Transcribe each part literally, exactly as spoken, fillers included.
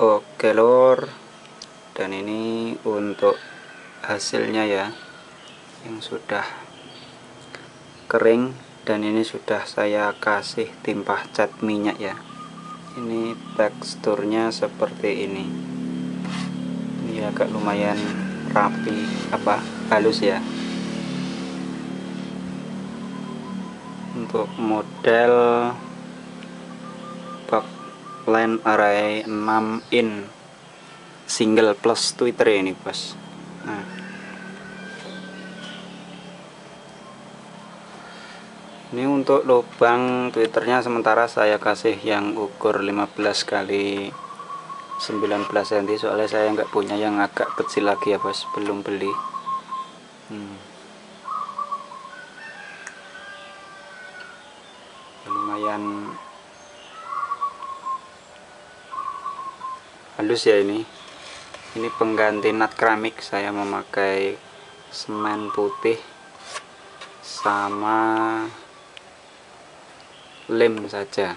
Oke lor, dan ini untuk hasilnya ya, yang sudah kering, dan ini sudah saya kasih timpah cat minyak ya. Ini teksturnya seperti ini. Ini agak lumayan rapi, apa halus ya. Untuk model backline array enam in single plus tweeter ini bos. Nah, ini untuk lubang twitternya sementara saya kasih yang ukur lima belas kali sembilan belas sentimeter, soalnya saya nggak punya yang agak kecil lagi ya bos, belum beli. hmm. Lumayan halus ya. Ini ini pengganti nut keramik, saya memakai semen putih sama lem saja.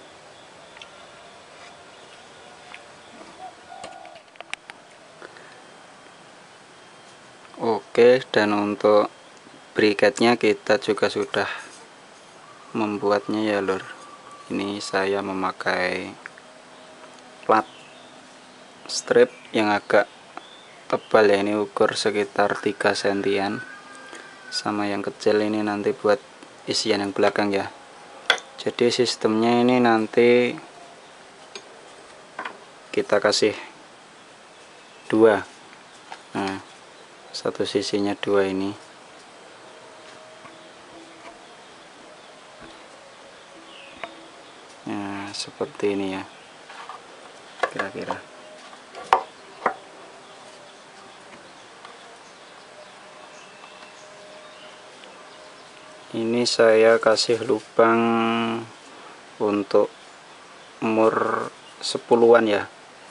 Oke, dan untuk briketnya kita juga sudah membuatnya ya lor. Ini saya memakai plat strip yang agak tebal ya, ini ukur sekitar tiga sentimeter, sama yang kecil ini nanti buat isian yang belakang ya. Jadi sistemnya ini nanti kita kasih dua, nah satu sisinya dua ini. Nah seperti ini ya kira-kira. Ini saya kasih lubang untuk umur sepuluhan ya.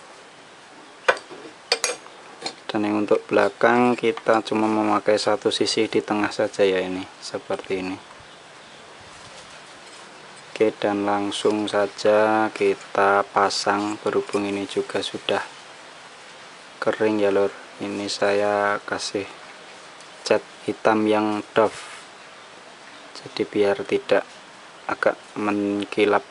Dan yang untuk belakang kita cuma memakai satu sisi di tengah saja ya, ini seperti ini. Oke, dan langsung saja kita pasang, berhubung ini juga sudah kering ya lor. Ini saya kasih cat hitam yang doff, jadi biar tidak agak mengkilap.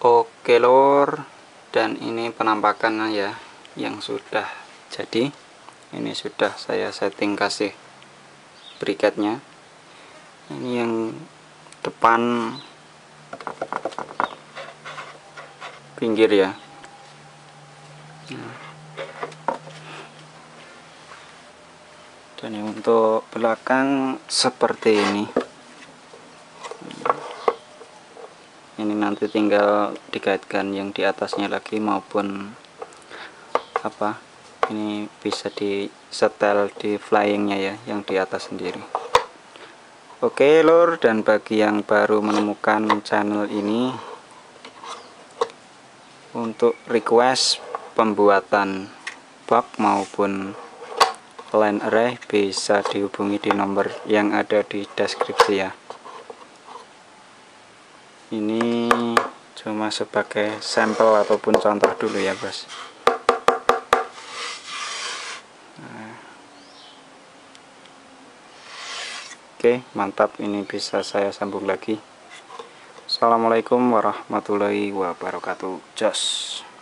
Oke lor, dan ini penampakan ya yang sudah jadi. Ini sudah saya setting kasih briketnya. Ini yang depan pinggir ya. Dan yang untuk belakang seperti ini. Ini nanti tinggal dikaitkan yang di atasnya lagi maupun apa, ini bisa di setel di flyingnya ya, yang di atas sendiri. Oke lor, dan bagi yang baru menemukan channel ini, untuk request pembuatan bak maupun line array bisa dihubungi di nomor yang ada di deskripsi ya. Ini cuma sebagai sampel ataupun contoh dulu ya bos. Nah. Oke, mantap, ini bisa saya sambung lagi. Assalamualaikum warahmatullahi wabarakatuh. Jos.